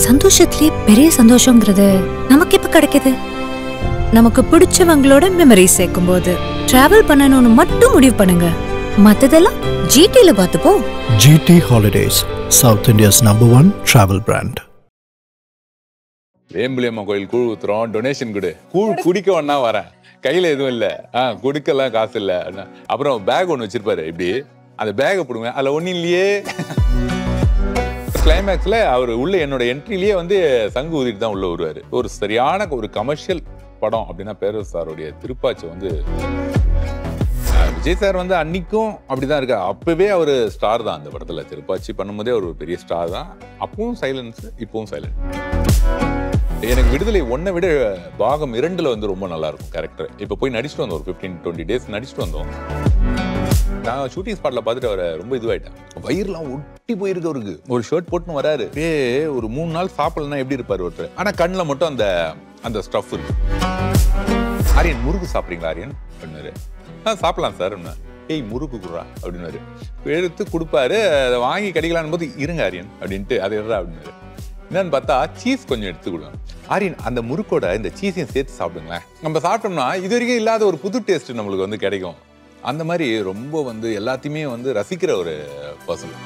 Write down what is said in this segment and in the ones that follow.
சந்தோஷத்திலே பெரிய சந்தோஷங்கிறது நமக்கு எப்ப கிடைக்குது? நமக்கு பிடிச்சவங்களோட மெமரி சேர்க்கும் போது. டிராவல் பண்ணணும்னு மட்டும் முடிவு பண்ணுங்க, மத்ததெல்லாம் ஜிடில பார்த்துப்போம். GT Holidays, South India's #1 travel brand. வேம்புலியம்மா கோயில் கூழ் ஊத்துறோம், டொனேஷன் கொடு. கூழ் குடிக்க ஒன்னா வரேன், கையில எதுவும் இல்ல, குடிக்கலாம் காசு இல்ல. அப்புறம் பேக் ஒன்று வச்சிருப்பாரு, இப்படி அந்த பேக்கை போடுங்க, அதுல ஒன்னும் இல்லையே. கிளைமேக்ஸ்ல அவர் உள்ள என்னோட என்ட்ரிலேயே வந்து சங்கு ஊதிட்டு தான் உள்ள வருவாரு. ஒரு சரியான ஒரு கமர்ஷியல் படம் அப்படின்னா பேரரசு சாருடைய திருப்பாச்சி வந்து விஜய் சார் வந்து அன்னைக்கும் அப்படிதான் இருக்கா. அப்பவே அவர் ஸ்டார் தான் அந்த படத்துல. திருப்பாச்சி பண்ணும்போதே அவர் ஒரு பெரிய ஸ்டார் தான். அப்பவும் சைலன்ஸ், இப்பவும் சைலன்ஸ். எனக்கு விடுதலை 1 விட பாகம் 2 வந்து ரொம்ப நல்லா இருக்கும் கேரக்டர். இப்ப போய் நடிச்சுட்டு வந்தோம், ஒரு 15-20 டேஸ் நடிச்சுட்டு வந்தோம். நான் ஷூட்டிங் ஸ்பாட்ல பார்த்துட்டு அவரை ரொம்ப இதுவாயிட்டேன். வயிறுலாம் ஒட்டி போயிருக்கு அவருக்கு. ஒரு ஷர்ட் போட்டுன்னு வராரு, ஒரு 3 நாள் சாப்பிடலன்னா எப்படி இருப்பாரு ஒருத்தர். ஆனா கண்ணில் மட்டும் அந்த அந்த ஸ்டஃப் இருக்கு. ஆரியன் முறுக்கு சாப்பிட்றீங்களா ஆரியன் அப்படின்னாரு. சாப்பிடலாம் சார். ஏய் முறுக்கு குடுறா அப்படின்னாரு. எடுத்து கொடுப்பாரு, அதை வாங்கி கடிக்கலான்னு போது இருங்க ஆரியன் அப்படின்ட்டு அதை எடுறா அப்படின்னாரு. என்னன்னு பார்த்தா சீஸ் கொஞ்சம் எடுத்து கொடுங்க ஆரியன், அந்த முறுக்கோட இந்த சீஸையும் சேர்த்து சாப்பிடுங்களேன். நம்ம சாப்பிட்டோம்னா இது வரைக்கும் இல்லாத ஒரு புது டேஸ்ட் நம்மளுக்கு வந்து கிடைக்கும். அந்த மாதிரி ரொம்ப வந்து எல்லாத்தையுமே வந்து ரசிக்கிற ஒரு பர்சன்.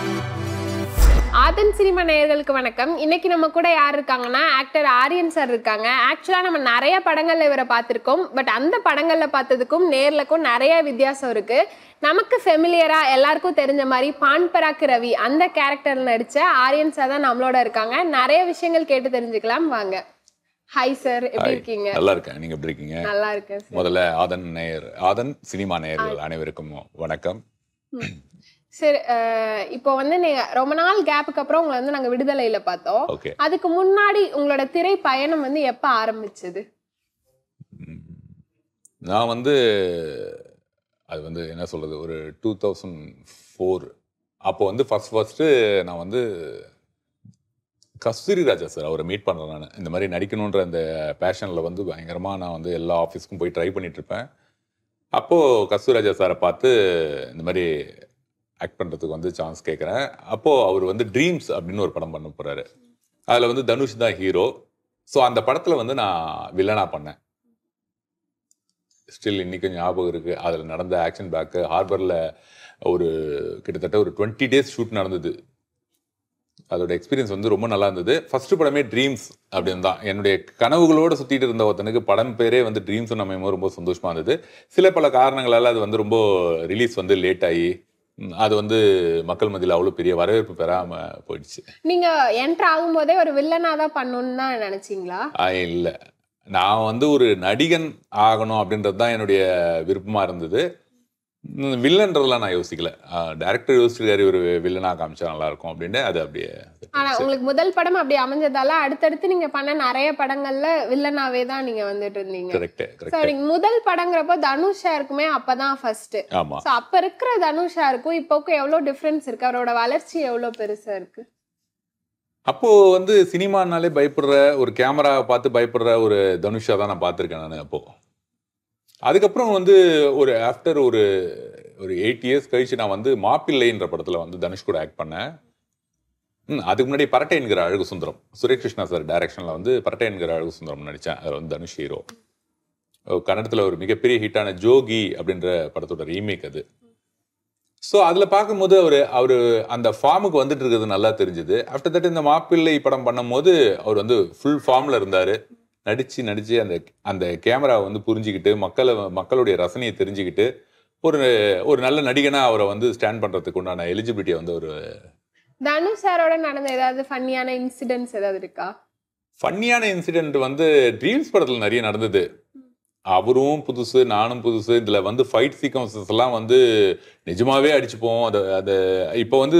ஆதன் சினிமா நேயர்களுக்கு வணக்கம். இன்னைக்கு நம்ம கூட யார் இருக்காங்கன்னா ஆக்டர் ஆரியன் சார் இருக்காங்க. ஆக்சுவலா நம்ம நிறைய படங்கள்ல இவரை பார்த்திருக்கோம். பட் அந்த படங்கள்ல பார்த்ததுக்கும் நேர்லக்கும் நிறைய வித்தியாசம் இருக்கு. நமக்கு ஃபெமிலியரா எல்லாருக்கும் தெரிஞ்ச மாதிரி பான்பராக் ரவி அந்த கேரக்டர்ல நடிச்ச ஆரியன் சார் தான் நம்மளோட இருக்காங்க. நிறைய விஷயங்கள் கேட்டு தெரிஞ்சுக்கலாம் வாங்க. ஹாய் சார், எப்படி இருக்கீங்க? நல்லா இருக்கேன், நீங்க எப்படி இருக்கீங்க? நல்லா இருக்கேன். முதல்ல ஆதன் சினிமா நேயர்கள் அனைவருக்கும் வணக்கம். சரி, இப்போ வந்து நீங்க ரொம்ப நாள் கேப்புக்கு அப்புறம் உங்களை வந்து நாங்க விடுதலையில பார்த்தோம். அதுக்கு முன்னாடி உங்களோட திரை பயணம் வந்து எப்ப ஆரம்பிச்சது? நான் வந்து அது வந்து என்ன சொல்றது, ஒரு 2004 அப்போ வந்து ஃபர்ஸ்ட் நான் வந்து கஸ்தூரி ராஜா சார் அவரை மீட் பண்ணுறேன். நான் இந்த மாதிரி நடிக்கணுன்ற அந்த பேஷனில் வந்து பயங்கரமாக நான் வந்து எல்லா ஆஃபீஸ்க்கும் போய் ட்ரை பண்ணிட்டு இருப்பேன். அப்போது கஸ்தூரி ராஜா சாரை பார்த்து இந்த மாதிரி ஆக்ட் பண்ணுறதுக்கு வந்து சான்ஸ் கேட்குறேன். அப்போது அவர் வந்து ட்ரீம்ஸ் அப்படின்னு ஒரு படம் பண்ண போகிறாரு. அதில் வந்து தனுஷ் தான் ஹீரோ. ஸோ அந்த படத்தில் வந்து நான் வில்லனாக பண்ணேன். ஸ்டில் இன்றைக்கும் ஞாபகம் இருக்குது. அதில் நடந்த ஆக்ஷன் பேக்கு ஹார்பரில் ஒரு கிட்டத்தட்ட ஒரு 20 டேஸ் ஷூட் நடந்தது. அதோட எக்ஸ்பீரியன்ஸ் வந்து ரொம்ப நல்லா இருந்தது. ஃபர்ஸ்ட் படமே ட்ரீம்ஸ் அப்படின்னு தான். என்னுடைய கனவுகளோடு சுற்றிட்டு இருந்த ஒருத்தனுக்கு படம் பேரே வந்து ட்ரீம்ஸ் நம்ம ரொம்ப சந்தோஷமாக இருந்தது. சில பல காரணங்களால் அது வந்து ரொம்ப ரிலீஸ் வந்து லேட் ஆகி அது வந்து மக்கள் மத்தியில் அவ்வளோ பெரிய வரவேற்பு பெறாமல் போயிடுச்சு. நீங்கள் என்ட்ரு ஆகும்போதே ஒரு வில்லனாக தான் பண்ணணும்னு தான் நினச்சிங்களா? இல்லை, நான் வந்து ஒரு நடிகன் ஆகணும் அப்படின்றது தான் என்னுடைய விருப்பமாக இருந்தது. வில்லன்றதெல்லாம் நான் யோசிக்கல. டைரக்டர் யோசிச்சிருக்காரு ஒரு வில்லனா காமிச்சா நல்லா இருக்கும் அப்படின்னு. அது அப்படியே. ஆனா உங்களுக்கு முதல் படம் அப்படி அமைஞ்சதால அடுத்தடுத்து நீங்க பண்ண நிறைய படங்கள்ல வில்லனாவே தான் நீங்க வந்துட்டு இருந்தீங்க. கரெக்ட். முதல் படங்கிறப்போ தனுஷா இருக்குமே, அப்பதான் ஃபர்ஸ்ட். சோ அப்ப இருக்கிற தனுஷா இருக்கும் இப்போக்கும் எவ்வளவு டிஃபரன்ஸ் இருக்கு? அவரோட வளர்ச்சி எவ்வளவு பெருசா இருக்கு? அப்போ வந்து சினிமானாலே பயப்படுற, ஒரு கேமரா பார்த்து பயப்படுற ஒரு தனுஷா தான் நான் பார்த்துருக்கேன் நான். அப்போ அதுக்கப்புறம் வந்து ஒரு ஆஃப்டர் ஒரு 8 இயர்ஸ் கழிச்சு நான் வந்து மாப்பிள்ளைன்ற படத்தில் வந்து தனுஷ் கூட ஆக்ட் பண்ணேன். அதுக்கு முன்னாடி பரட்டை என்கிற அழகு சுந்தரம், சுரேஷ் கிருஷ்ணா சார் டைரக்ஷனில் வந்து பரட்டை என்கிற அழகு சுந்தரம் நடித்தேன். அதில் வந்து தனுஷ் ஹீரோ. கன்னடத்தில் ஒரு மிகப்பெரிய ஹிட்டான ஜோகி அப்படின்ற படத்தோட ரீமேக் அது. ஸோ அதில் பார்க்கும்போது அவர் அந்த ஃபார்முக்கு வந்துட்டு இருக்கிறது நல்லா தெரிஞ்சுது. ஆஃப்டர் தட் இந்த மாப்பிள்ளை படம் பண்ணும் போது அவர் வந்து ஃபுல் ஃபார்மில் இருந்தார். நடிச்சு அந்த கேமராவை வந்து புரிஞ்சுக்கிட்டு மக்களுடைய ரசனையை தெரிஞ்சுக்கிட்டு ஒரு நல்ல நடிகனாக அவரை வந்து ஸ்டாண்ட் பண்ணுறதுக்கு உண்டான எலிஜிபிலிட்டியை வந்து ஒரு. தனுஷ் சாரோட நடந்த ஏதாவது ஃபன்னியான இன்சிடென்ட்ஸ் ஏதாவது இருக்கா? ஃபன்னியான இன்சிடென்ட் வந்து ட்ரீம்ஸ் படத்தில் நிறைய நடந்தது. அவரும் புதுசு, நானும் புதுசு. இதில் வந்து ஃபைட் சீக்வன்சஸ் எல்லாம் வந்து நிஜமாவே அடிச்சுப்போம். அது இப்போ வந்து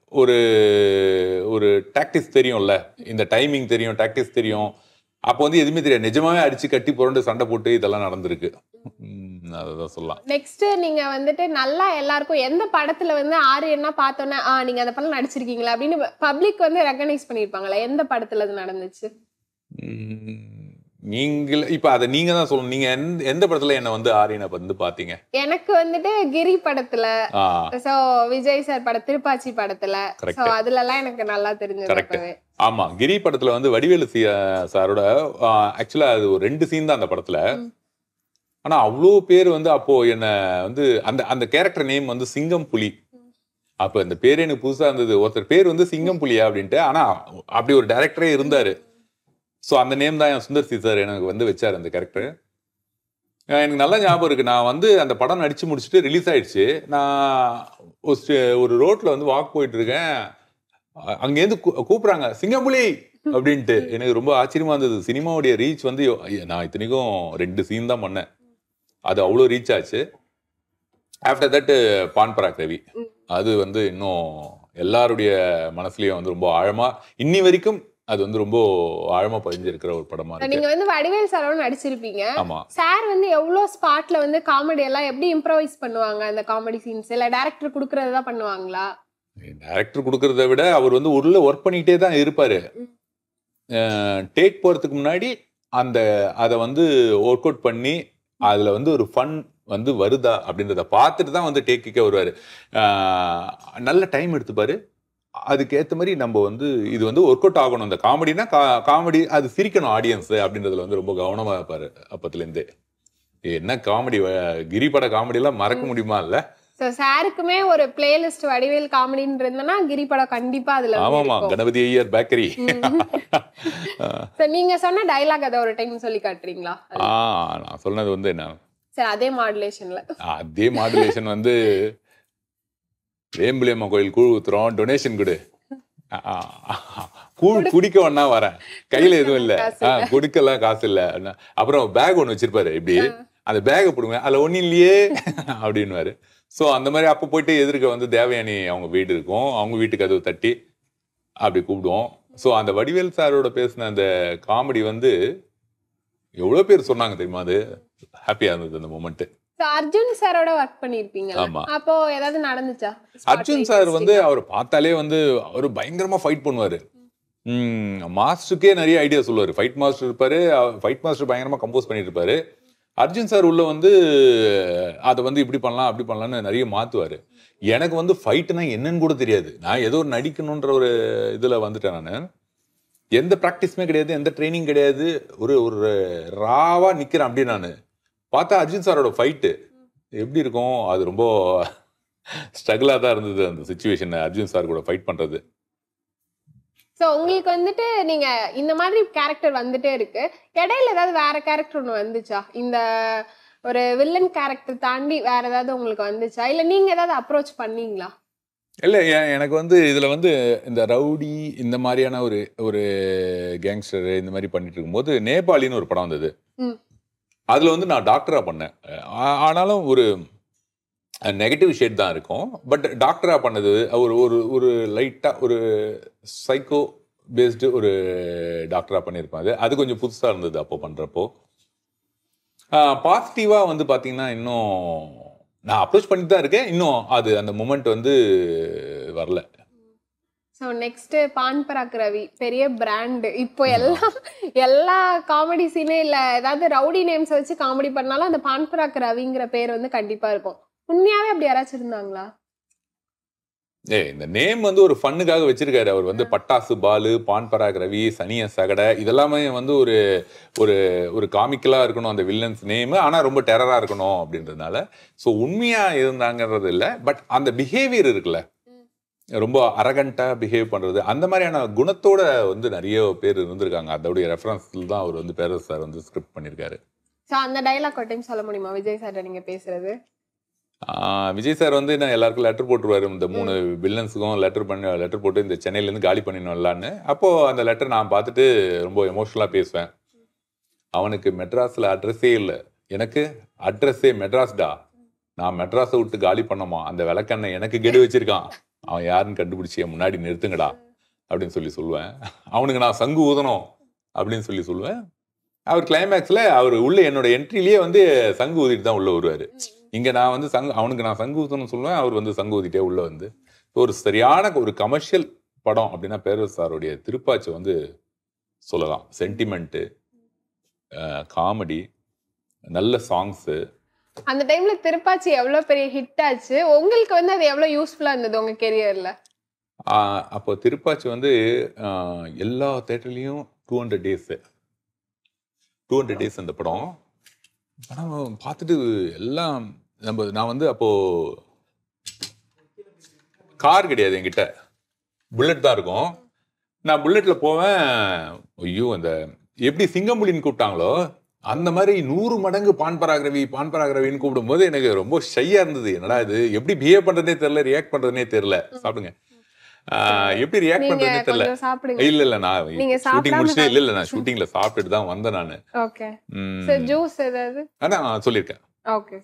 ஒரு டாக்டிக்ஸ் தெரியும்ல, இந்த டைமிங் தெரியும், டாக்டிக்ஸ் தெரியும். அப்போ வந்து எதுவுமே தெரியாது, நிஜமாவே அடிச்சு கட்டி புரண்டு சண்டை போட்டு இதெல்லாம் நடந்திருக்கு. அதான் சொல்லலாம். நெக்ஸ்ட் நீங்க வந்துட்டு நல்லா எல்லாருக்கும் எந்த படத்துல வந்து ஆரியன்னா பார்த்தோன்னா நீங்க அந்த படம் நடிச்சிருக்கீங்களா அப்படின்னு பப்ளிக் வந்து ரெகனைஸ் பண்ணிருப்பாங்களா? எந்த படத்துல அது நடந்துச்சு? நீங்கள் இப்ப அதை நீங்க தான் சொல்லணும். நீங்க எந்த படத்துல என்ன வந்து ஆரியனை வந்து பாத்தீங்க? எனக்கு வந்துட்டு கிரி படத்துல, சோ விஜய் சார் பட திருப்பாச்சி படத்துல, சோ அதுல எல்லாம் எனக்கு நல்லா தெரிஞ்சது. ஆமா, கிரி படத்துல வந்து வடிவேலு சாரோட ஆக்சுவலா அது ஒரு 2 சீன் தான் அந்த படத்துல. ஆனா அவ்வளோ பேர் வந்து அப்போ என்ன வந்து அந்த கேரக்டர் நேம் வந்து சிங்கம் புலி. அப்ப இந்த பேரு எனக்கு புதுசா இருந்தது. ஒருத்தர் பேர் வந்து சிங்கம் புலியா அப்படின்ட்டு. ஆனா அப்படி ஒரு டைரக்டரே இருந்தாரு. ஸோ அந்த நேம் தான் என் சுந்தர் சி சார் எனக்கு வந்து வச்சார் அந்த கேரக்டர். எனக்கு நல்லா ஞாபகம் இருக்கு. நான் வந்து அந்த படம் நடிச்சு முடிச்சுட்டு ரிலீஸ் ஆயிடுச்சு. நான் ஒரு ரோட்ல வந்து வாக் போயிட்டு இருக்கேன். அங்கேருந்து கூப்பிடுறாங்க சிங்கம்புலி அப்படின்ட்டு. எனக்கு ரொம்ப ஆச்சரியமா இருந்தது. சினிமாவுடைய ரீச் வந்து நான் இத்தனைக்கும் 2 சீன் தான் பண்ணேன். அது அவ்வளோ ரீச் ஆச்சு. ஆஃப்டர் தட் பான் பராக் ரவி, அது வந்து இன்னும் எல்லாருடைய மனசுலயும் வந்து ரொம்ப ஆழமா இன்னி வரைக்கும் அது வந்து ரொம்ப ஆழமா பதிஞ்சிருக்கிற ஒரு படமா இருக்கு. நீங்க வந்து வடிவேல் சாரோட நடிச்சிருப்பீங்க. ஆமா. சார் வந்து எவ்வளவு ஸ்பாட்ல வந்து காமெடி எல்லாம் எப்படி இம்ப்ரோவைஸ் பண்ணுவாங்க அந்த காமெடி சீன்ஸ்? இல்ல டைரக்டர் குடுக்கறதா பண்ணுவாங்களா? டைரக்டர் குடுக்கறத விட அவர் வந்து உள்ள ஒர்க் பண்ணிட்டே தான் இருப்பாரு. டேக் போறதுக்கு முன்னாடி அதை வந்து ஒர்க் அவுட் பண்ணி அதுல வந்து ஒரு ஃபன் வந்து வருதா அப்படின்றத பார்த்துட்டு தான் வந்து டேக்குக்கே வருவாரு. நல்ல டைம் எடுத்துப்பாரு. அதுக்கேற்ற மாதிரி நம்ம வந்து இது வந்து ஒர்க் அவுட் ஆகணும். இந்த காமெடினா காமெடி அது சிரிக்கணும் ஆடியன்ஸ் அப்படின்றதுல வந்து ரொம்ப கவனமா இருப்பாரு அப்பத்துலேருந்தே. என்ன காமெடி, கிரிபட காமெடி எல்லாம் மறக்க முடியுமா? இல்ல சாருக்குமே ஒரு பிளேலிஸ்ட் வடிவேல் காமெடின்னு இருந்தனா கிரி படம் கண்டிப்பா அதுல. ஆமாமா, கணபதி ஐயர் பேக்கரி. நீங்க சொன்ன டயலாக் அத ஒரு டைம் சொல்லி காட்டுறீங்களா? நான் சொன்னது வந்து என்ன சார், அதே மாடுலேஷன் வந்து வேம்புலியம்மா கோயில் கூழ் ஊத்துறோம், டொனேஷன் கொடு. கூழ் குடிக்க ஒன்னா வரேன், கையில எதுவும் இல்ல, குடிக்கலாம் காசு இல்ல. அப்புறம் பேக் ஒண்ணு வச்சிருப்பாரு, இப்படி அந்த பேக்கை போடுங்க, அதுல ஒண்ணு இல்லையே அப்படின்னுவாரு. ஸோ அந்த மாதிரி அப்போ போயிட்டு எதிர்க்க வந்து தேவயானி அவங்க வீடு இருக்கும், அவங்க வீட்டுக்கு அது தட்டி அப்படி கூப்பிடுவோம். ஸோ அந்த வடிவேல் சாரோட பேசின அந்த காமெடி வந்து எவ்வளவு பேர் சொன்னாங்க தெரியுமா? அது ஹாப்பியா இருந்தது அந்த மொமெண்ட். அர்ஜுன் சாரோட ஒர்க் பண்ணிருப்பீங்க, அப்போ ஏதாவது நடந்துச்சா? அர்ஜுன் சார் வந்து அவர் பார்த்தாலே வந்து அவரு பயங்கரமா ஃபைட் பண்ணுவாரு. மாஸ்டருக்கே நிறைய ஐடியா சொல்லுவாரு. ஃபைட் மாஸ்டர் இருப்பாரு, ஃபைட் மாஸ்டர் பயங்கரமா கம்போஸ் பண்ணிட்டு இருப்பாரு. அர்ஜுன் சார் உள்ள வந்து அதை வந்து இப்படி பண்ணலாம் அப்படி பண்ணலாம்னு நிறைய மாத்துவாரு. எனக்கு வந்து ஃபைட்னா என்னன்னு கூட தெரியாது. நான் ஏதோ நடிக்கணுன்ற ஒரு இதுல வந்துட்டேன். நான் எந்த ப்ராக்டிஸுமே கிடையாது, எந்த ட்ரைனிங் கிடையாது, ஒரு ராவா நிக்கிறேன். அப்படி நான் பார்த்தா அர்ஜுன் சாரோட ஃபைட்டு எப்படி இருக்கும், அது ரொம்ப ஸ்ட்ரகிளா தான் இருந்தது அந்த சிச்சுவேஷன், அர்ஜுன் சார் கூட ஃபைட் பண்றது. சோ உங்களுக்கு வந்துட்டு நீங்க இந்த மாதிரி கேரக்டர் வந்துட்டே இருக்கு, இடையில ஏதாவது வேற கேரக்டர் ஒண்ணு வந்துச்சா? இந்த ஒரு வில்லன் கேரக்டர் தாண்டி வேற ஏதாவது உங்களுக்கு வந்துச்சா? இல்ல நீங்க ஏதாவது அப்ரோச் பண்ணீங்களா? இல்ல, எனக்கு வந்து இதுல வந்து இந்த ரவுடி இந்த மாதிரியான ஒரு கேங்ஸ்டர் இந்த மாதிரி பண்ணிட்டு இருக்கும்போது நேபாளின்னு ஒரு படம் வந்தது. அதுல வந்து நான் டாக்டரா பண்ணேன். ஆனாலும் ஒரு நெகட்டிவ் ஷேட் தான் இருக்கும். பட் டாக்டரா பண்ணது ஒரு லைட்டா ஒரு சைக்கோ பேஸ்டு ஒரு டாக்டரா பண்ணியிருப்பேன். அது கொஞ்சம் புதுசா இருந்தது அப்போ பண்றப்போ. பாசிட்டிவா வந்து பாத்தீங்கன்னா இன்னும் நான் அப்ரோச் பண்ணிட்டு தான் இருக்கேன், இன்னும் அது அந்த மொமெண்ட் வந்து வரல. ஸோ நெக்ஸ்ட் பான் பராக் ரவி பெரிய பிராண்டு. இப்போ எல்லா காமெடி சீனே இல்லை, ஏதாவது ரவுடி நேம்ஸ் வச்சு காமெடி பண்ணாலும் அந்த பான் பராக் ரவிங்கிற பேர் வந்து கண்டிப்பா இருக்கும். உண்மையாவே அப்படி யாராச்சும் இருந்தாங்களா? இந்த நேம் வந்து ஒரு ஃபன்னுக்காக வச்சிருக்காரு அவர். வந்து பட்டாசு பாலு, பான் பராக் ரவி, சனிய சகடை, இதெல்லாமே வந்து ஒரு ஒரு காமிக்கலா இருக்கணும் அந்த வில்லன்ஸ் நேம், ஆனா ரொம்ப டெரரா இருக்கணும் அப்படின்றதுனால. ஸோ உண்மையா இருந்தாங்கிறது இல்லை, பட் அந்த பிஹேவியர் இருக்குல்ல, ரொம்ப அரகண்டா பிஹேவ் பண்றது, அந்த மாதிரியான குணத்தோட வந்து நிறைய பேர் இருந்திருக்காங்க. அதோடைய ரெஃபரன்ஸ்ல தான் அவர் வந்து பேரரசு சார் வந்து ஸ்கிரிப்ட் பண்ணியிருக்காரு. ஸோ அந்த டைலாக் ஒரு டைம் சொல்ல முடியுமா விஜய் சார் நீங்க பேசுறது? விஜய் சார் வந்து நான் எல்லாருக்கும் லெட்டர் போட்டுருவாரு, இந்த 3 வில்லன்ஸுக்கும் லெட்டர் போட்டு இந்த சென்னையிலேருந்து காலி பண்ணிடணும்லான்னு. அப்போது அந்த லெட்டர் நான் பார்த்துட்டு ரொம்ப எமோஷ்னலாக பேசுவேன். அவனுக்கு மெட்ராஸில் அட்ரஸே இல்லை, எனக்கு அட்ரஸே மெட்ராஸ்டா, நான் மெட்ராஸை விட்டு காலி பண்ணோமா, அந்த விளக்கண்ணை எனக்கு கெடு வச்சிருக்கான், அவன் யாருன்னு கண்டுபிடிச்சி முன்னாடி நிறுத்துங்கடா அப்படின்னு சொல்லுவேன். அவனுக்கு நான் சங்கு ஊதணும் அப்படின்னு சொல்லுவேன். அவர் கிளைமேக்ஸில் அவர் உள்ள என்னோட என்ட்ரிலேயே வந்து சங்கு ஊதிட்டு தான் உள்ளே வருவார். இங்கே நான் வந்து அவனுக்கு நான் சங்கு ஊத்தணும்னு சொல்லுவேன், அவர் வந்து சங்கு ஊதிட்டே உள்ளே வந்து. ஒரு சரியான ஒரு கமர்ஷியல் படம் அப்படின்னா பேரரசு சாருடைய திருப்பாச்சி வந்து சொல்லலாம். சென்டிமெண்ட்டு, காமெடி, நல்ல சாங்ஸு. அந்த டைம்ல திருப்பாச்சி எவ்வளவு பெரிய ஹிட் ஆச்சு, உங்களுக்கு வந்து அது எவ்வளவு யூஸ்ஃபுல்லா இருந்தது உங்க கெரியர்ல? அப்போ திருப்பாச்சி வந்து எல்லா தேட்டர்லையும் 200 டேஸ் அந்த படம் பார்த்துட்டு எல்லாம் நான் வந்து அப்போ கார் கிடையாது என்கிட்ட, புல்லட் தான் இருக்கும். நான் புல்லட்ல போவேன். ஐயோ, அந்த எப்படி சிங்கம்புலின்னு கூப்பிட்டாங்களோ அந்த மாதிரி 100 மடங்கு பான் பராகிரவின்னு கூப்பிடும்போது எனக்கு ரொம்ப ஷையா இருந்தது. என்னடா இது, எப்படி பிஹேவ் பண்றதே தெரியல, ரியாக்ட் பண்றதுனே தெரியல. சாப்பிடுங்க. எப்படி ரியாக்ட் பண்றதுனே தெரியல. இல்ல நான் ஷூட்டிங் முடிச்சுட்டு இல்ல நான் ஷூட்டிங்ல சாப்பிட்டுட்டு தான் வந்தேன் நானு. ஓகே சார், ஜூஸ் ஏதாவது நான் சொல்லியிருக்கேன். ஓகே.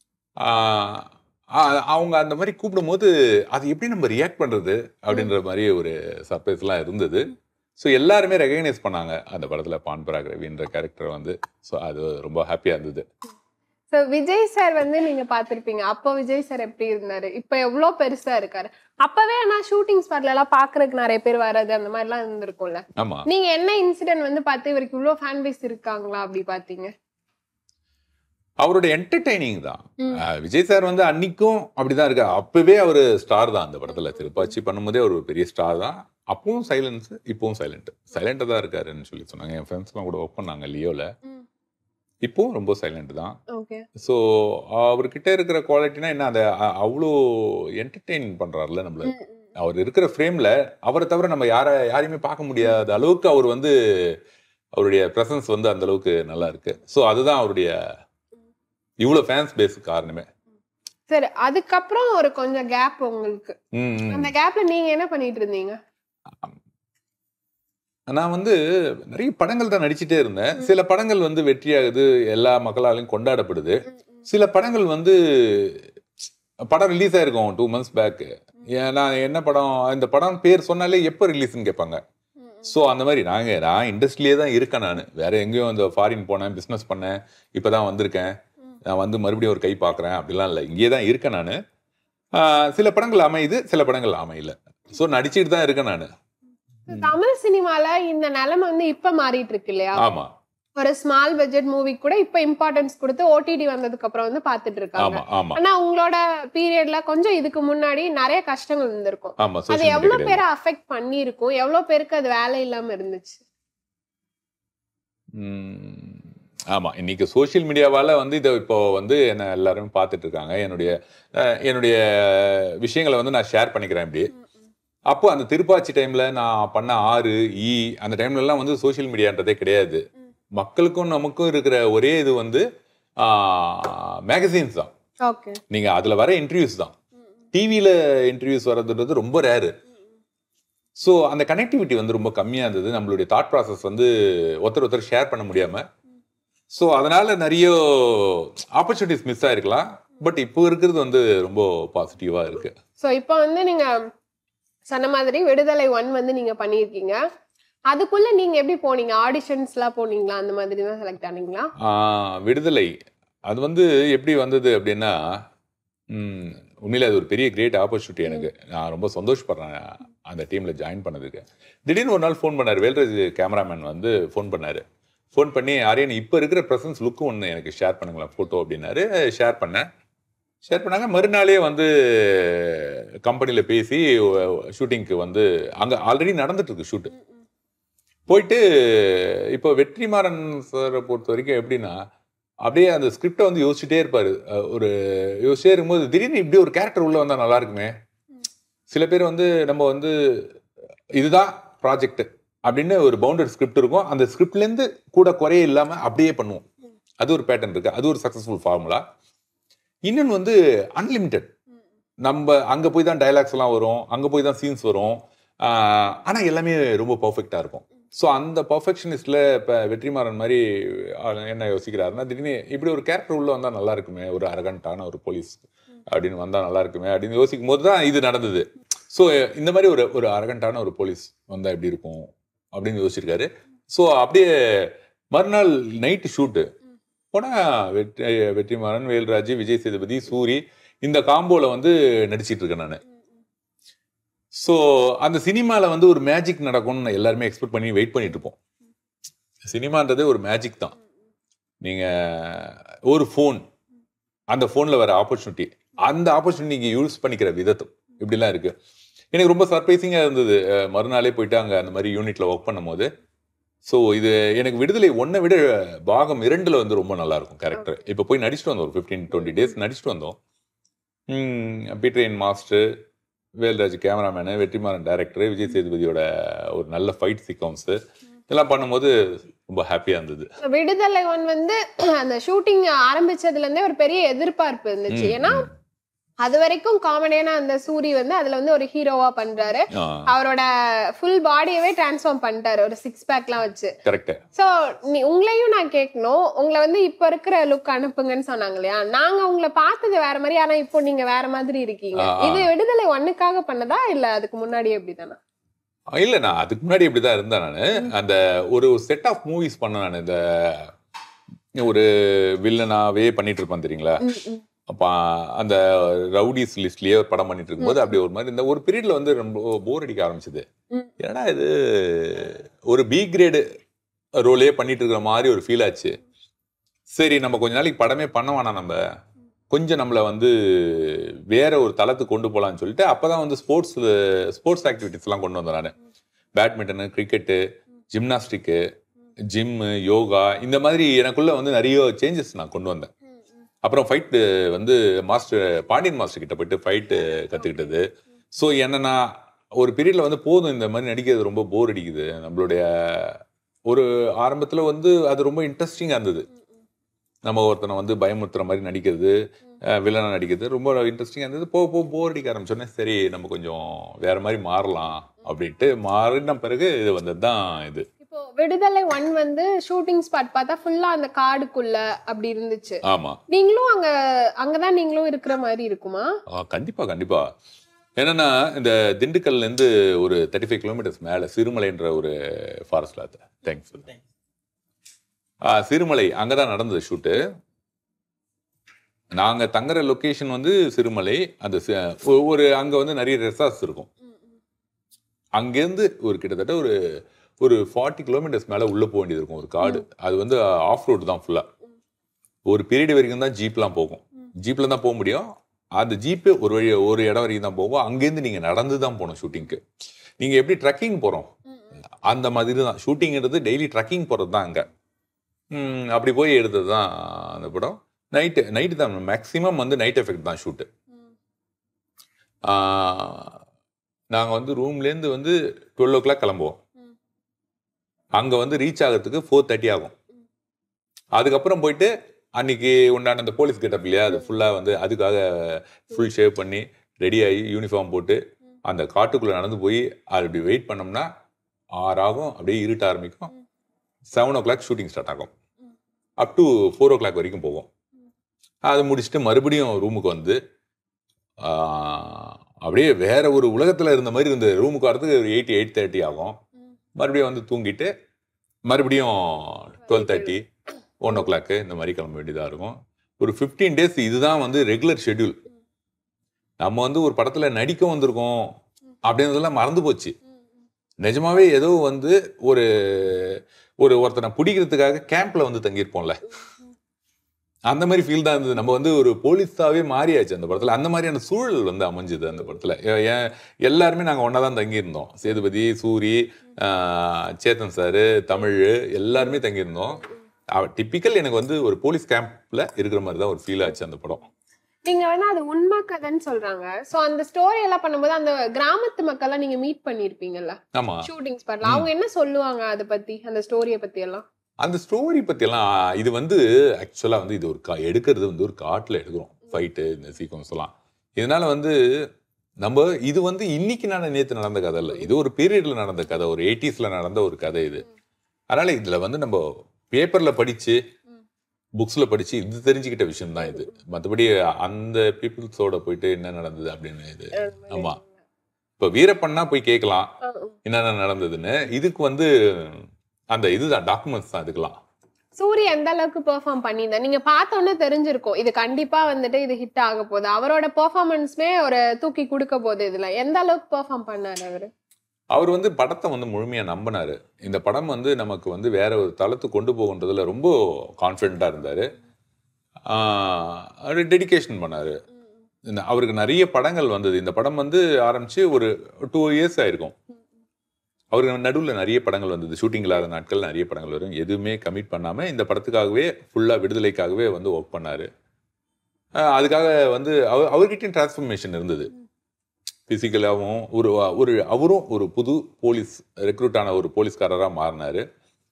அவங்க அந்த மாதிரி கூப்பிடும்போது அது எப்படி நம்ம ரியாக்ட் பண்றது அப்படின்ற மாதிரி ஒரு சர்ப்ரைஸ் எல்லாம் இருந்தது. ஸோ எல்லாருமே ரெகக்னைஸ் பண்ணாங்க அந்த படத்துல பான் பராகிரவின்ற கேரக்டர் வந்து. ஸோ அது ரொம்ப ஹாப்பியா இருந்தது. ஸோ விஜய் சார் வந்து நீங்க பார்த்திருப்பீங்க. அப்போ விஜய் சார் எப்படி இருந்தாரு, இப்போ எவ்வளோ பெருசா இருக்காரு. அப்பவே ஆனா ஷூட்டிங் ஸ்பாட்ல எல்லாம் பாக்குறதுக்கு நிறைய பேர் வர்றது அந்த மாதிரி எல்லாம் இருந்திருக்கும்ல. நீங்க என்ன இன்சிடென்ட் வந்து பார்த்து இவருக்கு இவ்வளோ ஃபேன் பேஸ் இருக்காங்களா அப்படி பாத்தீங்க? அவருடைய என்டர்டெய்னிங் தான். விஜய் சார் வந்து அன்னைக்கும் அப்படிதான் இருக்கு. அப்பவே அவரு ஸ்டார் தான் அந்த படத்துல. திருப்பாச்சி பண்ணும்போதே ஒரு பெரிய ஸ்டார் தான். அப்பவும் சைலன்ஸ், இப்பவும் சைலண்டா தான் இருக்காருன்னு சொல்லி சொன்னாங்க. என் ஃப்ரெண்ட்ஸ்லாம் கூட ஒர்க் பண்ணாங்க லியோல. இப்பவும் ரொம்ப சைலண்ட் தான். ஸோ அவர்கிட்ட இருக்கிற குவாலிட்டினா என்ன, அதை அவ்வளோ என்டர்டெயின் பண்றாருல நம்மள. அவர் இருக்கிற ஃப்ரேம்ல அவரை தவிர நம்ம யாரையுமே பார்க்க முடியாத அளவுக்கு அவர் வந்து அவருடைய பிரசன்ஸ் வந்து அந்த அளவுக்கு நல்லா இருக்கு. ஸோ அதுதான் அவருடைய இவ்வளவு ஃபேன்ஸ் பேஸ்க்கு காரணமே. சரி, அதுக்கப்புறம் ஒரு கொஞ்சம் கேப் உங்களுக்கு. அந்த கேப்ல நீங்க என்ன பண்ணிட்டு இருந்தீங்க? நான் வந்து நிறைய படங்கள் தான் நடிச்சுட்டே இருந்தேன். சில படங்கள் வந்து வெற்றியாகுது, எல்லா மக்களாலையும் கொண்டாடப்படுது. சில படங்கள் வந்து படம் ரிலீஸ் ஆயிருக்கும் 2 months பேக். நான் என்ன படம், இந்த படம் பேர் சொன்னாலே எப்போ ரிலீஸ்ன்னு கேட்பாங்க. ஸோ அந்த மாதிரி நான் இண்டஸ்ட்ரியிலே தான் இருக்கேன். நான் வேற எங்கேயும் அந்த ஃபாரின் போனேன், பிஸ்னஸ் பண்ணேன், இப்போதான் வந்திருக்கேன். நான் வந்து மறுபடியும் ஒரு கை பார்க்குறேன் அப்படிலாம் இல்லை, இங்கே தான் இருக்கேன் நான். சில படங்கள் அமையுது, சில படங்கள் அமையல. ஸோ நடிச்சுட்டு தான் இருக்கேன் நான். தமிழ் சினிமால இந்த நிலைமை வந்து இப்ப மாறிட்டு இருக்கு இல்லையா? ஆமா. ஒரு ஸ்மால் பட்ஜெட் மூவி கூட இப்ப இம்பார்ட்டன்ஸ் கொடுத்து ஓடிடி வந்ததுக்கு அப்புறம் வந்து பாத்துட்டு இருக்காங்க. ஆனா உங்களோட பீரியட்ல கொஞ்சம் இதுக்கு முன்னாடி நிறைய கஷ்டங்கள் இருந்திருக்கும். அது எவ்வளவு பேரை அஃபெக்ட் பண்ணி இருக்கும், எவ்வளவு பேருக்கு அது வேலை இல்லாம இருந்துச்சு? ஆமா, இன்னைக்கு சோசியல் மீடியாவால வந்து இதை இப்போ வந்து என்ன எல்லாரும் பார்த்துட்டு இருக்காங்க. என்னுடைய விஷயங்களை வந்து நான் ஷேர் பண்ணிக்கிறேன் இப்படி. அப்போ அந்த திருப்பாச்சி டைம்ல நான் பண்ண 6 அந்த டைம்ல எல்லாம் வந்து சோசியல் மீடியான்றதே கிடையாது. மக்களுக்கும் நமக்கும் இருக்கிற ஒரே இது வந்து மேகசின்ஸ் தான். நீங்க அதுல வர இன்டர்வியூஸ் தான். டிவியில இன்டர்வியூஸ் வர்றது ரொம்ப ரேரு. ஸோ அந்த கனெக்டிவிட்டி வந்து ரொம்ப கம்மியா இருந்தது. நம்மளுடைய தாட் ப்ராசஸ் வந்து ஒருத்தர் ஷேர் பண்ண முடியாம. ஸோ அதனால நிறைய ஆப்பர்ச்சுனிட்டிஸ் மிஸ் ஆயிருக்கலாம். பட் இப்போ இருக்கிறது வந்து ரொம்ப பாசிட்டிவா இருக்கு. ஸோ இப்போ வந்து நீங்க சொன்ன மாதிரி விடுதலை 1 வந்து நீங்க பண்ணியிருக்கீங்க. அதுக்குள்ள நீங்க எப்படி போனீங்க? ஆடிஷன்ஸ்லாம் போனீங்களா? அந்த மாதிரி தான் செலக்ட் ஆனீங்களா? விடுதலை அது வந்து எப்படி வந்தது அப்படின்னா, உண்மையில அது ஒரு பெரிய கிரேட் ஆப்பர்ச்சுனிட்டி எனக்கு. நான் ரொம்ப சந்தோஷப்படுறேன் அந்த டீம்ல ஜாயின் பண்ணதுக்கு. திடீர்னு ஒரு நாள் ஃபோன் பண்ணாரு, வேல்ராஜ் கேமராமேன் வந்து ஃபோன் பண்ணாரு. ஃபோன் பண்ணி, ஆரியன் இப்போ இருக்கிற ப்ரெசன்ஸ் லுக்கு ஒன்று எனக்கு ஷேர் பண்ணுங்களா ஃபோட்டோ அப்படின்னாரு. ஷேர் பண்ணாங்க. மறுநாளே வந்து கம்பெனியில் பேசி ஷூட்டிங்க்கு வந்து அங்கே ஆல்ரெடி நடந்துட்டு இருக்கு ஷூட்டு. போயிட்டு இப்போ வெற்றிமாறன் சாரை பொறுத்த வரைக்கும் எப்படின்னா, அப்படியே அந்த ஸ்கிரிப்டை வந்து யோசிச்சுட்டே இருப்பார். யோசிச்சே இருக்கும்போது திடீர்னு இப்படி ஒரு கேரக்டர் உள்ளே வந்தால் நல்லா இருக்குமே. சில பேர் வந்து நம்ம வந்து இதுதான் ப்ராஜெக்ட் அப்படின்னு ஒரு பவுண்டட் ஸ்கிரிப்ட் இருக்கும். அந்த ஸ்கிரிப்ட்லேருந்து கூட குறைய இல்லாமல் அப்படியே பண்ணுவோம். அது ஒரு பேட்டர்ன் இருக்கு. அது ஒரு சக்ஸஸ்ஃபுல் ஃபார்முலா. இன்னொன்று வந்து அன்லிமிட்டெட். நம்ம அங்கே போய் தான் டைலாக்ஸ் எல்லாம் வரும், அங்கே போய் தான் சீன்ஸ் வரும். ஆனால் எல்லாமே ரொம்ப பர்ஃபெக்டாக இருக்கும். ஸோ அந்த பர்ஃபெக்ஷனிஸ்டில் இப்போ வெற்றிமாறன் மாதிரி என்ன யோசிக்கிறாருன்னா, திடீர்னு இப்படி ஒரு கேரக்டர் உள்ளே வந்தால் நல்லா இருக்குமே, ஒரு அரகண்டான ஒரு போலீஸ் அப்படின்னு வந்தால் நல்லா இருக்குமே அப்படின்னு யோசிக்கும் போது தான் இது நடந்தது. ஸோ இந்த மாதிரி ஒரு அரகண்டான ஒரு போலீஸ் வந்தால் எப்படி இருக்கும் அப்படின்னு யோசிச்சிருக்காரு. ஸோ அப்படியே மறுநாள் நைட்டு ஷூட்டு போனால் வெற்றிமாறன், வேல்ராஜ், விஜய் சேதுபதி, சூரி இந்த காம்போவில் வந்து நடிச்சிட்டு இருக்கேன் நான். ஸோ அந்த சினிமாவில் வந்து ஒரு மேஜிக் நடக்கும்னு எல்லாருமே எக்ஸ்பெக்ட் பண்ணி வெயிட் பண்ணிட்டு இருப்போம். சினிமான்றதே ஒரு மேஜிக் தான். நீங்க ஒரு ஃபோன், அந்த ஃபோன்ல வர ஆப்பர்ச்சுனிட்டி, அந்த ஆப்பர்ச்சுனிட்டி நீங்க யூஸ் பண்ணிக்கிற விதத்தும் இப்படிலாம் இருக்கு. எனக்கு ரொம்ப சர்ப்ரைசிங்கா இருந்தது. மறுநாளே போயிட்டு அங்க அந்த மாதிரி யூனிட்ல ஒர்க் பண்ணும்போது, ஸோ இது எனக்கு விடுதலை 1 விட பாகம் 2ல வந்து ரொம்ப நல்லா இருக்கும் கேரக்டர். இப்போ போய் நடிச்சுட்டு வந்தோம், ஒரு 15-20 டேஸ் நடிச்சுட்டு வந்தோம். Peter master, Velraj cameraman, Vetrimaaran director, Vijay சேதுபதியோட ஒரு நல்ல ஃபைட் சீக்வன்ஸ் இதெல்லாம் பண்ணும்போது ரொம்ப ஹாப்பியா இருந்தது. விடுதலை 1 வந்து அந்த ஷூட்டிங் ஆரம்பிச்சதுல இருந்தே ஒரு பெரிய எதிர்பார்ப்பு இருந்துச்சு. ஏன்னா அது வரைக்கும் காமெடியான அந்த சூரி வந்து அதுல வந்து ஒரு ஹீரோவா பண்றாரு. அவரோட ஃபுல் பாடியவே டிரான்ஸ்ஃபார்ம் பண்ணிட்டாரு, ஒரு 6 பேக்லாம் வச்சு. கரெக்ட். சோ உங்களையும் நான் கேட்கணும், உங்களை வந்து இப்ப இருக்கிற லுக் அனுப்புங்கன்னு சொன்னாங்க இல்லையா? நாங்க உங்களை பார்த்தது வேற மாதிரி, ஆனா இப்போ நீங்க வேற மாதிரி இருக்கீங்க. இது விடுதலை 1க்காக பண்ணதா இல்ல அதுக்கு முன்னாடி எப்படிதானா? இல்ல, நான் அதுக்கு முன்னாடி இப்படிதான் இருந்தேன். நானு அந்த ஒரு செட் ஆஃப் மூவிஸ் பண்ண, நான் இந்த ஒரு வில்லனாவே பண்ணிட்டு இருப்பேன் தெரியுங்களா? அப்ப அந்த ரவுடிஸ் லிஸ்ட்லயே ஒரு படம் பண்ணிட்டு இருக்கும்போது அப்படி ஒரு மாதிரி இந்த ஒரு பீரியட்ல வந்து ரொம்ப போர் அடிக்க ஆரம்பிச்சது. ஏன்னா இது ஒரு பி கிரேடு ரோலே பண்ணிட்டு இருக்கிற மாதிரி ஒரு ஃபீல் ஆச்சு. சரி, நம்ம கொஞ்ச நாளைக்கு படமே பண்ண வேணாம், நம்ம கொஞ்சம் நம்மளை வந்து வேற ஒரு தளத்துக்கு கொண்டு போகலான்னு சொல்லிட்டு அப்பதான் வந்து ஸ்போர்ட்ஸ் ஆக்டிவிட்டிஸ் எல்லாம் கொண்டு வந்தேன் நான். Badminton, cricket, gymnastic, gym, yoga, இந்த மாதிரி எனக்குள்ள வந்து நிறைய சேஞ்சஸ் நான் கொண்டு வந்தேன். அப்புறம் ஃபைட்டு வந்து பாண்டியன் மாஸ்டர் கிட்ட போயிட்டு ஃபைட்டு கற்றுக்கிட்டது. ஸோ என்னன்னா ஒரு பீரியட்ல வந்து போதும், இந்த மாதிரி நடிக்கிறது ரொம்ப போர் அடிக்குது. நம்மளுடைய ஒரு ஆரம்பத்தில் வந்து அது ரொம்ப இன்ட்ரெஸ்டிங்காக இருந்தது. நம்ம ஒருத்தனை வந்து பயமுறுத்துற மாதிரி நடிக்கிறது, வில்லனா நடிக்கிறது ரொம்ப இன்ட்ரெஸ்டிங்காக இருந்தது. போக போர் அடிக்க ஆரம்பிச்சோன்னே சரி நம்ம கொஞ்சம் வேற மாதிரி மாறலாம் அப்படின்ட்டு மாறின பிறகு இது வந்தது தான் இது. இப்போ விடுதலை 1 வந்து ஷூட்டிங் ஸ்பாட் பார்த்தா ஃபுல்லா அந்த காடுக்குள்ள அப்படி இருந்துச்சு. ஆமா, நீங்களும் அங்கதான் நீங்களும் இருக்கிற மாதிரி இருக்குமா? கண்டிப்பா கண்டிப்பா. என்னன்னா இந்த திண்டுக்கல்ல இருந்து ஒரு 35 கிலோமீட்டர்ஸ் மேல சிறுமலைன்ற ஒரு ஃபாரஸ்ட்ல. தேங்க்ஸ். சிறுமலை, அங்கதான் நடந்தது ஷூட்டு. நாங்க தங்குற லொகேஷன் வந்து சிறுமலை. அந்த ஒரு அங்க வந்து நிறைய ரெசார்ட்ஸ் இருக்கும். அங்கேருந்து ஒரு கிட்டத்தட்ட ஒரு 40 கிலோமீட்டர்ஸ் மேல உள்ள போக வேண்டியது இருக்கும். ஒரு காடு, அது வந்து ஆஃப் ரோடு தான் ஃபுல்லா. ஒரு பீரியட் வரைக்கும் தான் ஜீப்லாம் போகும். ஜீப்ல தான் போக முடியும். அந்த ஜீப்பு ஒரு இடம் வரைக்கும் தான் போகும். அங்கேருந்து நீங்க நடந்து தான் போகணும் ஷூட்டிங்க்கு. நீங்க எப்படி ட்ரக்கிங் போறோம் அந்த மாதிரி தான் ஷூட்டிங்கிறது. டெய்லி ட்ரக்கிங் போறது தான் அங்க. அப்படி போய் எடுத்தது தான் அந்த படம். நைட்டு தான் மேக்ஸிமம் வந்து நைட் எஃபெக்ட் தான் ஷூட்டு. நாங்கள் வந்து ரூம்லேருந்து வந்து 12 o'clock கிளம்புவோம். அங்கே வந்து ரீச் ஆகிறதுக்கு 4:30 ஆகும். அதுக்கப்புறம் போயிட்டு அன்னைக்கு உண்டான அந்த போலீஸ் கெட்டப் இல்லையா, அது ஃபுல்லாக வந்து அதுக்காக ஃபுல் ஷேவ் பண்ணி ரெடி ஆகி யூனிஃபார்ம் போட்டு அந்த காட்டுக்குள்ளே நடந்து போய் அது அப்படி வெயிட் பண்ணோம்னா 6 ஆகும். அப்படியே இருட்ட ஆரம்பிக்கும். 7 o'clock ஷூட்டிங் ஸ்டார்ட் ஆகும். அப் டு 4 o'clock வரைக்கும் போகும். அது முடிச்சுட்டு மறுபடியும் ரூமுக்கு வந்து அப்படியே வேற ஒரு உலகத்தில் இருந்த மாதிரி இந்த ரூமுக்கு வரதுக்கு 8:30 ஆகும். மறுபடியும் வந்து தூங்கிட்டு மறுபடியும் 12:30 1 o'clock இந்த மாதிரி கிளம்ப வேண்டியதாக இருக்கும். ஒரு 15 days இதுதான் வந்து ரெகுலர் ஷெட்யூல். நம்ம வந்து ஒரு படத்தில் நடிக்க வந்திருக்கோம் அப்படின்றதெல்லாம் மறந்து போச்சு. நிஜமாவே ஏதோ வந்து ஒருத்தனை பிடிக்கிறதுக்காக கேம்ப்ல வந்து தங்கியிருப்போம்ல, அந்த மாதிரி ஃபீல் தான் இருந்தது. நம்ம வந்து ஒரு போலீஸாவே மாறியாச்சு அந்த படத்துல. அந்த மாதிரியான சூழல் வந்து அமைஞ்சுது அந்த படத்துல. எல்லாருமே நாங்க ஒன்னா தான் தங்கியிருந்தோம். சேதுபதி, சூரி, சேத்தன் சாரு, தமிழ், எல்லாருமே தங்கியிருந்தோம். டிப்பிக்கல் எனக்கு வந்து ஒரு போலீஸ் கேம்ப்ல இருக்கிற மாதிரி தான் ஒரு ஃபீல் ஆச்சு அந்த படம். நீங்க வந்து அது உண்மை கதைன்னு சொல்றாங்க. சோ அந்த ஸ்டோரி எல்லாம் பண்ணும்போது அந்த கிராமத்து மக்கள்லாம் நீங்க மீட் பண்ணிருப்பீங்கல்ல ஷூட்டிங் ஸ்பாட்ல, அவங்க என்ன சொல்லுவாங்க அதை பத்தி, அந்த ஸ்டோரியை பத்தி எல்லாம்? அந்த ஸ்டோரி பத்தி எல்லாம் இது வந்து ஆக்சுவலா வந்து இது ஒரு எடுக்கிறது வந்து ஒரு காட்டுல எடுக்கிறோம் ஃபைட்டு, இந்த சீக்வன்ஸ் எல்லாம். இதனால வந்து நம்ம இது வந்து இன்னைக்கு நேற்று நடந்த கதை இல்லை, இது ஒரு பீரியட்ல நடந்த கதை, ஒரு 80s நடந்த ஒரு கதை இது. அதனால இதுல வந்து நம்ம பேப்பர்ல படிச்சு புக்ஸ்ல படிச்சு இது தெரிஞ்சுக்கிட்ட விஷயம் தான் இது. மற்றபடி அந்த பீப்புள்ஸோட போயிட்டு என்ன நடந்தது அப்படின்னு இது. ஆமா, இப்ப வீரப்பன்னா போய் கேட்கலாம் என்னென்ன நடந்ததுன்னு. இதுக்கு வந்து அந்த இதுதான் டாக்குமெண்ட்ஸ் தான் இதுக்கெல்லாம். சூரிய எந்த அளவுக்கு பெர்ஃபார்ம் பண்ணியிருந்தா நீங்க பார்த்தோன்னே தெரிஞ்சிருக்கும் இது கண்டிப்பா வந்துட்டு இது ஹிட் ஆக போகுது. அவரோட பெர்ஃபார்மன்ஸ்மே ஒரு தூக்கி கொடுக்க போகுது. இதுல எந்த அளவுக்கு பெர்ஃபார்ம் பண்ணாரு அவரு? அவர் வந்து படத்தை வந்து முழுமையாக நம்பினார். இந்த படம் வந்து நமக்கு வந்து வேற ஒரு தளத்துக்கு கொண்டு போகுன்றதுல ரொம்ப கான்ஃபிடென்ட்டாக இருந்தார். அவர் டெடிகேஷன் பண்ணார். அவருக்கு நிறைய படங்கள் வந்தது. இந்த படம் வந்து ஆரம்பித்து ஒரு 2 years ஆயிருக்கும். அவருக்கு நடுவில் நிறைய படங்கள் வந்தது. ஷூட்டிங் இல்லாத நாட்கள் நிறைய படங்கள் வரும். எதுவுமே கமிட் பண்ணாமல் இந்த படத்துக்காகவே ஃபுல்லாக விடுதலைக்காகவே வந்து ஒர்க் பண்ணார். அதுக்காக வந்து அவர்கிட்டையும் டிரான்ஸ்ஃபர்மேஷன் இருந்தது. ஃபிசிக்கலாகவும் அவரும் ஒரு புது போலீஸ் ரெக்ரூட்டான ஒரு போலீஸ்காரராக மாறினார்.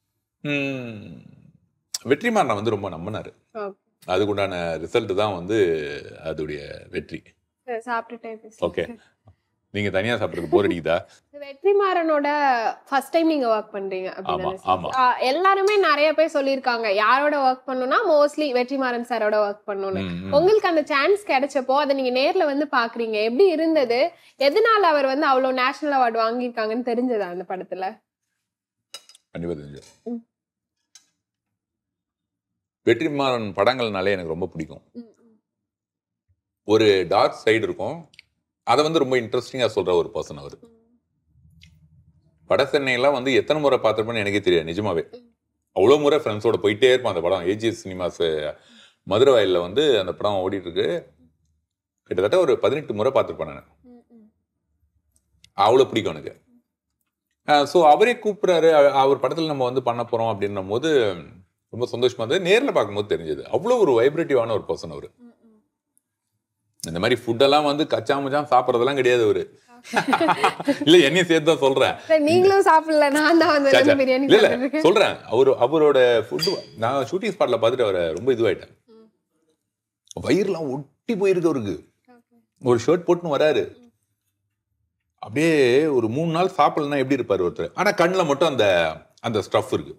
வெற்றிமாறனை வந்து ரொம்ப நம்பினார். அதுக்குண்டான ரிசல்ட் தான் வந்து அதோடைய வெற்றி. ஓகே, நீங்க தனியா சாப்பிடுறது போர் அடிக்குதா? வெற்றிமாறனோட ஃபர்ஸ்ட் டைம் நீங்க ஒர்க் பண்றீங்க அப்படின்னா எல்லாருமே நிறைய பேர் சொல்லியிருக்காங்க யாரோட ஒர்க் பண்ணணும்னா மோஸ்ட்லி வெற்றிமாறன் சாரோட ஒர்க் பண்ணணும்னு. உங்களுக்கு அந்த சான்ஸ் கிடைச்சப்போ அதை நீங்க நேர்ல வந்து பாக்குறீங்க, எப்படி இருந்தது? எதனால அவர் வந்து அவ்வளவு நேஷனல் அவார்டு வாங்கியிருக்காங்கன்னு தெரிஞ்சதா அந்த படத்துல? கண்டிப்பா தெரிஞ்சது. வெற்றிமாறன் படங்கள்னாலே எனக்கு ரொம்ப பிடிக்கும். ஒரு டார்க் சைடு இருக்கும், அதை வந்து ரொம்ப இன்ட்ரெஸ்டிங்காக சொல்கிற ஒரு பர்சன் அவர். வட சென்னையெல்லாம் வந்து எத்தனை முறை பார்த்துருப்பேன்னு எனக்கே தெரியாது நிஜமாவே. அவ்வளோ முறை ஃப்ரெண்ட்ஸோட போயிட்டே இருப்பான். அந்த படம் ஏஜிஎஸ் சினிமாஸ் மதுரை வயலில் வந்து அந்த படம் ஓடிட்டுருக்கு. கிட்டத்தட்ட ஒரு 18 முறை பார்த்துருப்பேன் நான். அவ்வளோ பிடிக்கும் எனக்கு. ஸோ அவரே கூப்பிட்றாரு, அவர் படத்தில் நம்ம வந்து பண்ண போகிறோம் அப்படின்ற போது ரொம்ப சந்தோஷமாக இருந்தது. நேரில் பார்க்கும்போது தெரிஞ்சது அவ்வளோ ஒரு வைப்ரேட்டிவான ஒரு பர்சன் அவர். இந்த மாதிரி ஃபுட்டெல்லாம் வந்து கச்சா மச்சான் சாப்பிட்றதெல்லாம் கிடையாது அவரு. இல்ல என்னையும் சேர்த்து தான் சொல்றேன். நீங்களும் சாப்பிடல, நான் தான் வந்து பிரியாணி இல்ல சொல்றேன். அவரோட ஃபுட் நான் ஷூட்டிங் ஸ்பாட்ல பார்த்துட்டு அவரை ரொம்ப இதுவாயிட்டேன். வயிறுலாம் ஒட்டி போயிருக்கு அவருக்கு. ஒரு ஷர்ட் போட்டுன்னு வராரு, அப்படியே ஒரு 3 நாள் சாப்பிடலன்னா எப்படி இருப்பாரு ஒருத்தர். ஆனா கண்ணுல மட்டும் அந்த ஸ்டஃப் இருக்கு.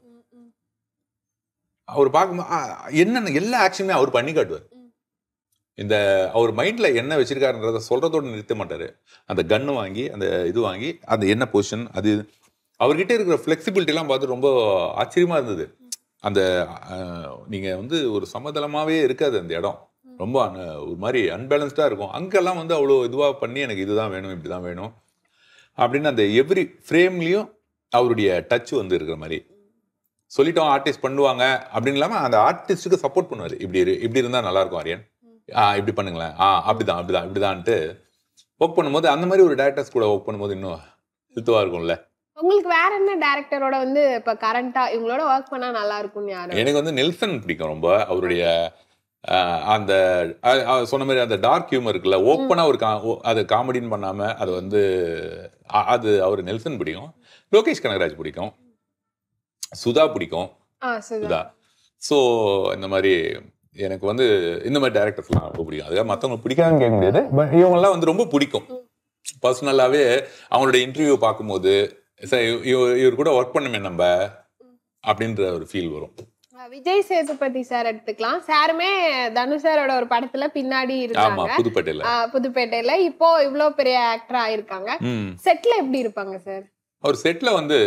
அவர் பார்க்கும்போது என்னென்ன எல்லா ஆக்ஷனுமே அவர் பண்ணி காட்டுவார். இந்த அவர் மைண்ட்ல என்ன வச்சிருக்காருன்றத சொல்றதோட நிறுத்த மாட்டாரு. அந்த கன்னு வாங்கி அந்த இது வாங்கி அந்த என்ன பொசிஷன் அது அவர்கிட்ட இருக்கிற ஃபிளெக்சிபிலிட்டி எல்லாம் பார்த்து ரொம்ப ஆச்சரியமா இருந்தது. அந்த நீங்க வந்து ஒரு சமதளமாவே இருக்காது அந்த இடம், ரொம்ப ஒரு மாதிரி அன்பேலன்ஸ்டா இருக்கும். அங்கெல்லாம் வந்து அவ்வளோ இதுவா பண்ணி எனக்கு இதுதான் வேணும் இப்படிதான் வேணும் அப்படின்னு அந்த எவ்ரி ஃப்ரேம்லயும் அவருடைய டச் வந்து இருக்கிற மாதிரி சொல்லிட்டோம். ஆர்டிஸ்ட் பண்ணுவாங்க அப்படின்னு இல்லாம அந்த ஆர்டிஸ்டுக்கு சப்போர்ட் பண்ணுவாரு. இப்படி இருந்தா நல்லா இருக்கும் ஆரியன், இப்படி பண்ணுங்களேன், அப்படிதான் இப்படிதான்ட்டு ஒர்க் பண்ணும்போது அந்த மாதிரி ஒரு டைரக்டர்ஸ் கூட ஒர்க் பண்ணும்போது இன்னும் சுத்தவா இருக்கும்ல. உங்களுக்கு வேற என்ன டைரக்டரோட வந்து இப்ப கரண்டா இவங்களோட ஒர்க் பண்ணா நல்லா இருக்கும்னு யாரு? எனக்கு வந்து நெல்சன் பிடிக்கும் ரொம்ப. அவருடைய அந்த சொன்ன மாதிரி அந்த டார்க் ஹியூமர் இருக்குல்ல, ஓப்பனா ஒரு அது காமெடின்னு பண்ணாம அது வந்து அது அவர் நெல்சன் பிடிக்கும். லோகேஷ் கனகராஜ் பிடிக்கும், சுதா பிடிக்கும். சுதா. ஸோ இந்த மாதிரி எனக்கு வந்து இந்த மாதிரி டேரக்டர்ஸ்லாம் ரொம்ப பிடிக்கும். அதுக்காக மற்றவங்க பிடிக்காதுன்னு கேட்க முடியாது, பட் இவங்கெல்லாம் வந்து ரொம்ப பிடிக்கும். பர்சனலாகவே அவங்களோட இன்டர்வியூ பார்க்கும்போது சார் இவர் கூட ஒர்க் பண்ணுமே நம்ம அப்படின்ற ஒரு ஃபீல் வரும். விஜய் சேதுபதி சார் எடுத்துக்கலாம். சாருமே தனுஷ் சாரோட ஒரு படத்துல பின்னாடி இருக்காங்க புதுப்பேட்டையில. இப்போ இவ்வளவு பெரிய ஆக்டர் ஆயிருக்காங்க. செட்ல எப்படி இருப்பாங்க சார்? அவர் செட்ல வந்து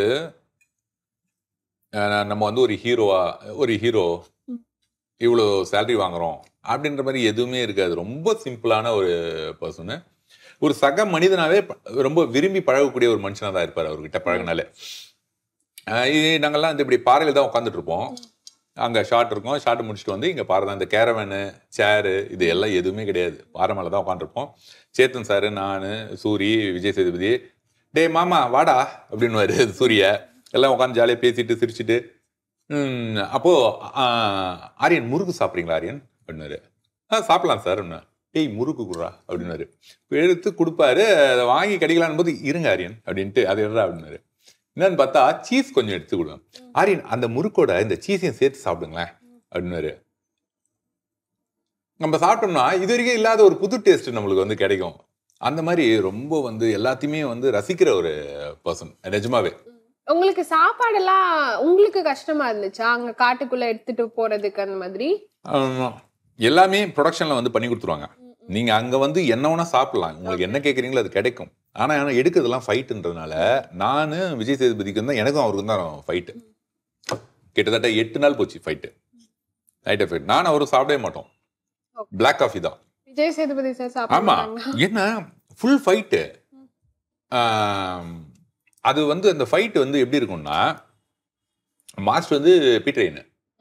நம்ம வந்து ஒரு ஹீரோ இவ்வளோ சேலரி வாங்குறோம் அப்படின்ற மாதிரி எதுவுமே இருக்காது. ரொம்ப சிம்பிளான ஒரு பர்சனு. ஒரு சக மனிதனாவே ரொம்ப விரும்பி பழகக்கூடிய ஒரு மனுஷனாக தான் இருப்பார். அவர்கிட்ட பழகினாலே நாங்கள்லாம் வந்து இப்படி பாறையில் தான் உட்காந்துட்டு இருப்போம். அங்கே ஷார்ட் இருக்கும், ஷார்ட் முடிச்சுட்டு வந்து இங்கே பாறை தான். இந்த கேரவேனு சேரு இது எல்லாம் எதுவுமே கிடையாது, பாறை மேலே தான் உட்காந்துருப்போம். சேத்தன் சார், நான், சூரி, விஜய் சேதுபதி, டே மாமா வாடா அப்படின்னுவாரு சூரிய. எல்லாம் உட்காந்து ஜாலியாக பேசிட்டு சிரிச்சுட்டு அப்போ ஆரியன் முறுக்கு சாப்பிட்றீங்களா ஆரியன் அப்படின்னாரு. சாப்பிடலாம் சார் அப்படின்னா. டேய் முறுக்கு குடுறா அப்படின்னாரு. எடுத்து கொடுப்பாரு. அதை வாங்கி கிடைக்கலான்னு போது இருங்க ஆரியன் அப்படின்ட்டு அது எடுறா அப்படின்னாரு. என்னன்னு பார்த்தா சீஸ் கொஞ்சம் எடுத்து கொடுவேன். ஆரியன் அந்த முறுக்கோட இந்த சீஸையும் சேர்த்து சாப்பிடுங்களேன் அப்படின்னாரு. நம்ம சாப்பிட்டோம்னா இது வரைக்கும் இல்லாத ஒரு புது டேஸ்ட் நம்மளுக்கு வந்து கிடைக்கும். அந்த மாதிரி ரொம்ப வந்து எல்லாத்தையுமே வந்து ரசிக்கிற ஒரு பர்சன் நிஜமாவே. உங்களுக்கு சாப்பாடெல்லாம் உங்களுக்கு கஷ்டமா இருந்துச்சா அங்க காட்டுக்குள்ள எடுத்துட்டு போறதுக்கு? அந்த மாதிரி எல்லாமே ப்ரொடக்ஷன்ல வந்து பண்ணி கொடுத்துருவாங்க. நீங்க அங்க வந்து என்ன வேணா சாப்பிடலாம், உங்களுக்கு என்ன கேட்குறீங்களோ அது கிடைக்கும். ஆனா எடுக்கிறதுலாம் ஃபைட்டுன்றதுனால நானு விஜய் சேதுபதிக்கு தான் எனக்கும் அவருக்கும் தான் ஃபைட்டு. கிட்டத்தட்ட 8 நாள் போச்சு ஃபைட்டு, நைட் ஃபைட். நான் அவரும் சாப்பிடவே மாட்டோம், பிளாக் காஃபி தான். விஜய் சேதுபதி சார் சாப்பிடுவாங்க. ஆமா, என்ன ஃபுல் ஃபைட்டு. அது வந்து அந்த ஃபைட் வந்து எப்படி இருக்கும்னா, மாஸ்டர் வந்து பீட்ரெயின்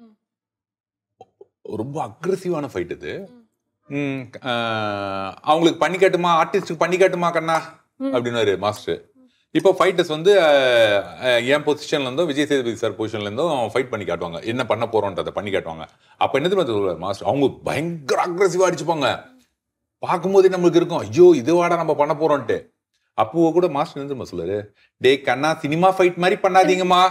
ரொம்ப அக்ரெசிவான ஃபைட் இது. அவங்களுக்கு பண்ணி காட்டுமா, ஆர்டிஸ்டுக்கு பண்ணி காட்டுமா கண்ணா அப்படின்னாரு மாஸ்டர். இப்போ ஃபைட்டர்ஸ் வந்து என் பொசிஷன்ல இருந்தோ விஜய் சேதுபதி சார் பொசிஷன்ல இருந்தும் ஃபைட் பண்ணி காட்டுவாங்க, என்ன பண்ண போறோன்றதை பண்ணி காட்டுவாங்க. அப்ப என்ன தெரியுமா மாஸ்டர், அவங்க பயங்கர அக்ரெசிவா அடிச்சுப்பாங்க. பார்க்கும்போதே நம்மளுக்கு இருக்கும், ஐயோ இது வாடா நம்ம பண்ண போறோம்ட்டு. அப்போ கூட மாஸ்டர் என்ன சொல்லுவாரு, டே கண்ணா சினிமா ஃபைட் மாதிரி பண்ணாதீங்கம்மா,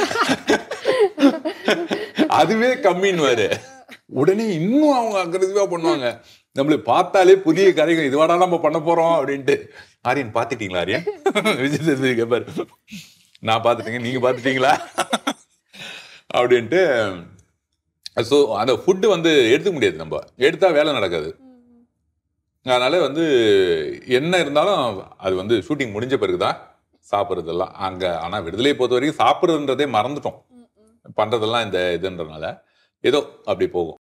அதுவே கம்மின்னு. உடனே இன்னும் அவங்க அக்ரெசிவா பண்ணுவாங்க. நம்மளுக்கு பார்த்தாலே புதிய கதைகள், இதுவாடா நம்ம பண்ண போறோம் அப்படின்ட்டு. ஆரியன் பாத்துட்டீங்களா? ஆரியன் விஜய் சேதுபதி கேப்பாரு, நான் பாத்துட்டேங்க, நீங்க பாத்துட்டீங்களா அப்படின்ட்டு. ஸோ அந்த ஃபுட்டு வந்து எடுத்துக்க முடியாது, நம்ம எடுத்தா வேலை நடக்காது. அதனால வந்து என்ன இருந்தாலும் அது வந்து ஷூட்டிங் முடிஞ்ச பிறகுதான் சாப்பிட்றதெல்லாம் அங்க. ஆனா விடுதலையை பொறுத்த வரைக்கும் சாப்பிட்றதுன்றதே மறந்துட்டோம், பண்றதெல்லாம் இந்த இதுன்றதுனால ஏதோ அப்படி போகும்.